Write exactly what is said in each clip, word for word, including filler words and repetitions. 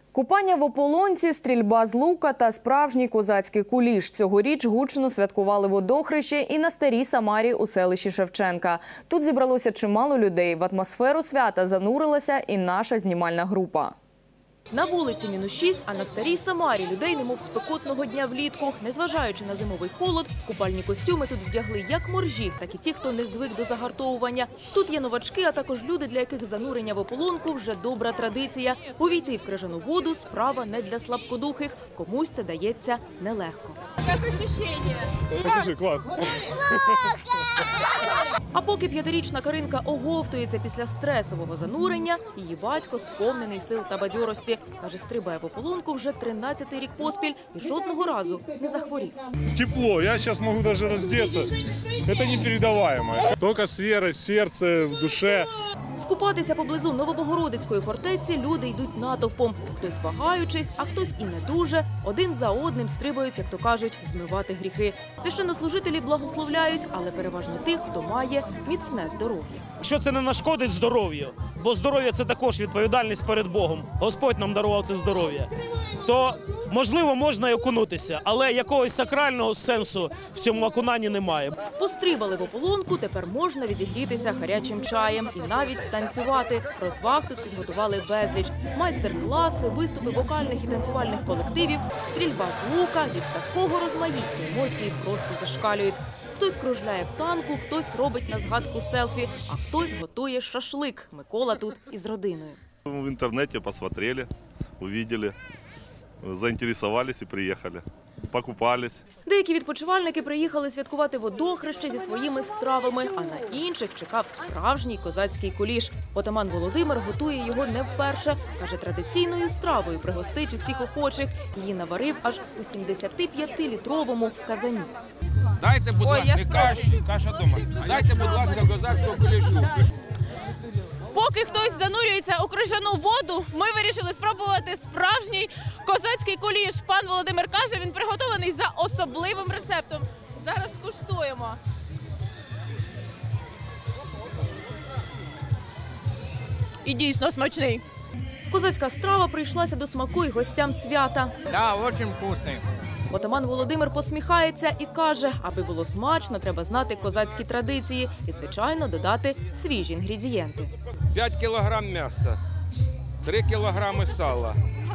Купання в ополонці, стрільба з лука та справжній козацький куліш. Цьогоріч гучно святкували водохреще і на Старій Самарі у селищі Шевченка. Тут зібралося чимало людей. В атмосферу свята занурилася і наша знімальна група. На вулиці мінус шість, а на Старій Самарі людей немов спекотного дня влітку. Незважаючи на зимовий холод, купальні костюми тут вдягли як моржі, так і ті, хто не звик до загартовування. Тут є новачки, а також люди, для яких занурення в ополонку вже добра традиція. Увійти в крижану воду – справа не для слабкодухих. Комусь це дається нелегко. Як відчуття? Покажи, клас. А поки п'ятирічна Каринка оговтується після стресового занурення, її батько сповнений сил та бадьорості. Каже, стрибає в ополонку вже тринадцятий рік поспіль і жодного разу не захворів. Тепло, я зараз можу навіть роздеться. Це непередаваемо. Тільки з вірою в серці, в душі. Скупатися поблизу Новобогородицької фортеці люди йдуть натовпом. Хтось вагаючись, а хтось і не дуже. Один за одним стрибають, як то кажуть, змивати гріхи. Священнослужителі благословляють, але переважно тих, хто має міцне здоров'я. Якщо це не нашкодить здоров'ю, бо здоров'я – це також відповідальність перед Богом. Господь нам дарував це здоров'я. То, можливо, можна й окунутися, але якогось сакрального сенсу в цьому окунанні немає. Пострибали в ополонку, тепер можна відігрітися гарячим чаєм і навіть станцювати. Розваг тут підготували безліч. Майстер-класи, виступи вокальних і танцювальних колективів, стрільба з лука. Від такого розмаїття емоції просто зашкалюють. Хтось кружляє в танку, хтось робить на згадку селфі, а хтось готує шашлик. Микола тут із родиною. В интернете посмотрели, увидели, заинтересовались и приехали. Покупались. Деякі відпочивальники приїхали святкувати водохреще зі своїми стравами, а на інших чекав справжній козацький куліш. Отаман Володимир готує його не вперше. Каже, традиційною стравою пригостить усіх охочих. Її наварив аж у сімдесятип'ятилітровому казані. Дайте, будь ласка, не каші, каша дома. Дайте, будь ласка, козацького кулішу. Поки хтось занурюється у крижану воду, ми вирішили спробувати справжній козацький куліш. Пан Володимир каже, він приготований за особливим рецептом. Зараз скуштуємо. І дійсно смачний. Козацька страва прийшлася до смаку й гостям свята. Да, дуже вкусний. Отаман Володимир посміхається і каже, аби було смачно, треба знати козацькі традиції і, звичайно, додати свіжі інгредієнти. п'ять кілограм м'яса, три кілограми сала,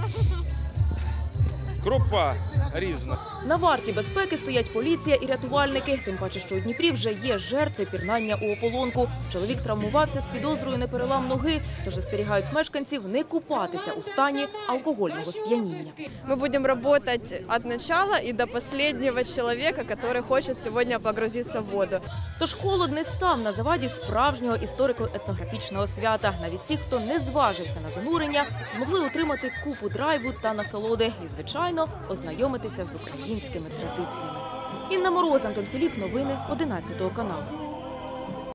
крупа різна. На варті безпеки стоять поліція і рятувальники. Тим паче, що у Дніпрі вже є жертви пірнання у ополонку. Чоловік травмувався з підозрою на перелам ноги, тож застерігають мешканців не купатися у стані алкогольного сп'яніння. Мы будем работать от начала и до последнего человека, который хочет сегодня погрузиться в воду. Тож холод не став на заваді справжнього історико-етнографічного свята. Навіть ті, хто не зважився на занурення, змогли отримати купу драйву та насолоди і, звичайно, ознайомитися з українськими традиціями. Інна Мороз, Антон Філіп, новини одинадцятого каналу.